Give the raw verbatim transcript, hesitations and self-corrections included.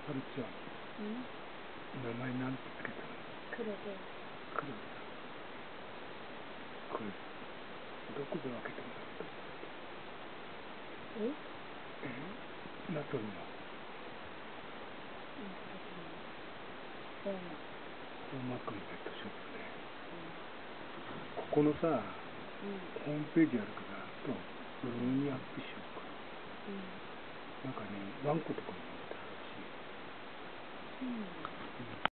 はるちゃん、名前なんてつけたの？ 黒で。 黒で。これ、どこで分けてもらったの？ ええ名取の。 相馬。 相馬君ペットショップね。ここのさ、ホームページあるから、とブログにアップしようか。なんかね、ワンコとかも見たらしい。